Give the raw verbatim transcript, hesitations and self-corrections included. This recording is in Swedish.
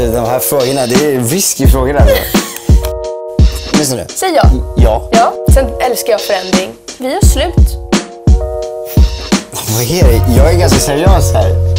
de här frågorna, det är risky frågor där. Lyssna nu. Säg ja. Ja. Ja, sen älskar jag förändring. Vi har slut. Vad är det? Jag är ganska seriös här.